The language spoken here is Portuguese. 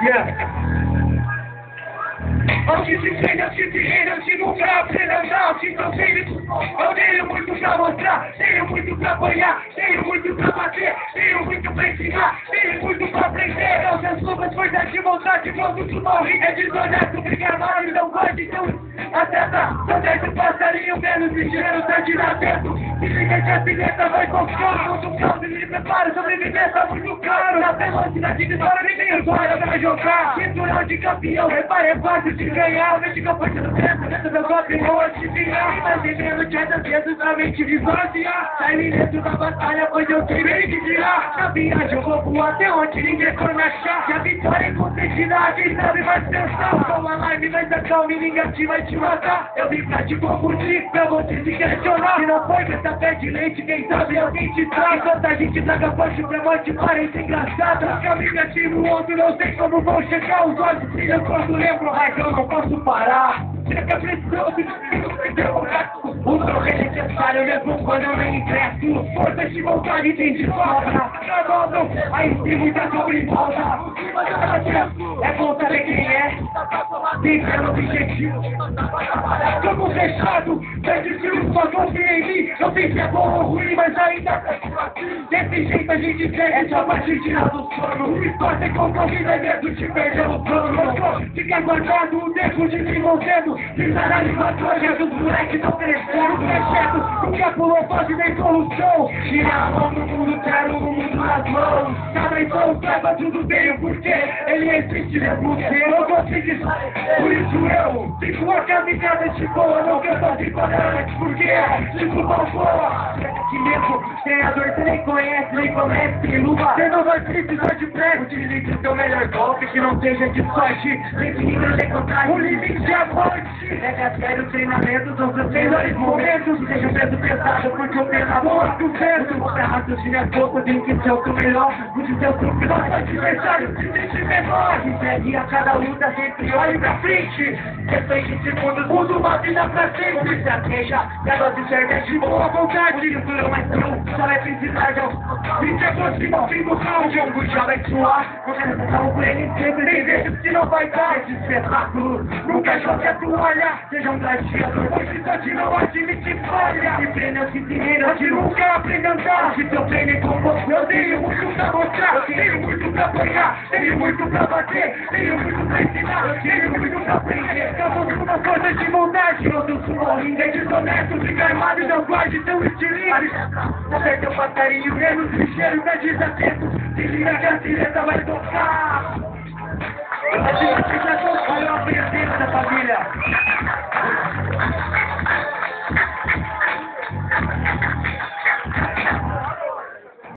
Antes de ser, antes de rir, antes de nunca aprender não. Se tô feio, eu tenho muito pra mostrar, tenho muito pra apanhar, tenho muito pra bater, tenho muito pra ensinar, tenho muito pra aprender. Não se desculpas, forças de vontade, quando tu morre é desonesto, brigar mal e não pode, então acerta, só desce o passarinho, menos ligeiro, tá de lá dentro. Se liga que a pileta vai confiar, muito calmo, me prepara, sobreviver tá muito caro. Na velocidade de fora, ninguém agora vai jogar. Cinturão de campeão, repara, é fácil de ganhar. Mente com a força do tempo, dentro do golpe, vou adivinhar. Mas vendendo 500 vezes pra mente desvaziar. Sai dentro da batalha, pois eu sei bem que dirá. Na viagem eu vou voar até onde ninguém for me achar. Se a vitória é concedida, quem sabe vai pensar. Com a live, mas a calma e ninguém vai te matar. Eu vim pra te confundir, pra você se questionar. Se não foi com essa pé de leite, quem sabe alguém te traz. Enquanto a gente traga forte pra morte, parece engraçado. Caminho ativo, o outro não sei como vão chegar. Os olhos brilham quando lembro, mas eu não posso parar. Chega precioso, o troco é necessário mesmo quando eu nem ingresso. Forças de vontade tem de sobra. Aí tem muita sobrevolta. É bom saber quem é, tem pelo objetivo. Campo fechado, pede frio, só confia em mim. Eu sei se é bom ou ruim, mas ainda desse jeito a gente quer. É só pra te tirar do sono. O esporte é compromisso, é medo de perder o plano. Fica guardado o tempo de me envolvendo. Pisar na ligatória dos moleques oferecendo projeto. Nunca pulou fase nem solução. Tira a mão do mundo, quero o mundo nas mãos. Cada então leva tudo bem, porque ele existe mesmo que eu consigo. Por isso eu fico a caminhada de boa. Não quero fazer antes, porque tipo balboa. Que mesmo sem a dor, você nem conhece, nem comece, sem luva. Você não vai precisar de prego. Utilize o seu melhor golpe, que não seja de sorte. Nem perigo, nem contrário, o limite é a morte. Leve a sério o treinamento, são seus melhores momentos. Seja um peso pesado, porque o treinador do peso. Pra raciocínio é pouco, tem que ser o seu melhor. Use seu truque, nosso adversário se sente menor. E segue a cada luta, sempre olhe pra frente. Respeite segundos, muda uma vida pra sempre. Estratégia, cada observa é de boa vontade. Cinturão mais teu, só vai precisar de um. Se aproxima ao fim do round, o já vai suar. Você não por ele sempre, nem vezes se não vai dar. Esse espetáculo nunca jogue a toalha. Seja um gladiador, você não admite falha. Se prenda, se treina, se nunca aprende a andar. Se teu treino é com você, eu tenho muito pra mostrar. Eu tenho muito pra apanhar, tenho muito pra bater, tenho muito pra ensinar, eu tenho muito pra aprender. Cansamos com uma força de vontade, outros morrem, é desonesto, fica armado e não guarde teu estilinho. Aperta o passarinho, menos ligeiro, tá desatento. Se liga que a sireta vai tocar.